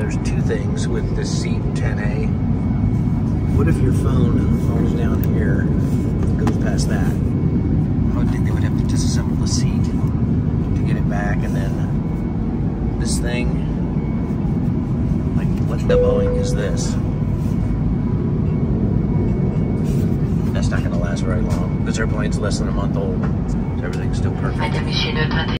there's two things with this seat 10A. What if your phone falls down here and goes past that? I would think they would have to disassemble the seat to get it back, and then this thing, like what the Boeing is this? That's not going to last very long. This airplane's less than a month old, so everything's still perfect.